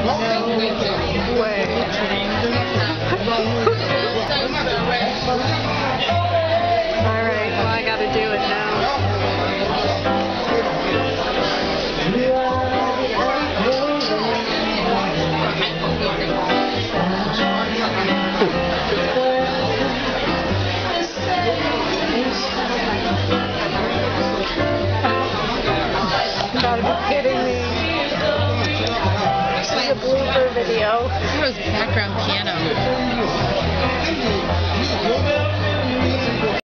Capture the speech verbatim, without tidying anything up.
way. Alright, well I gotta do it now. You gotta be kidding me. This is a blooper video. It was background piano.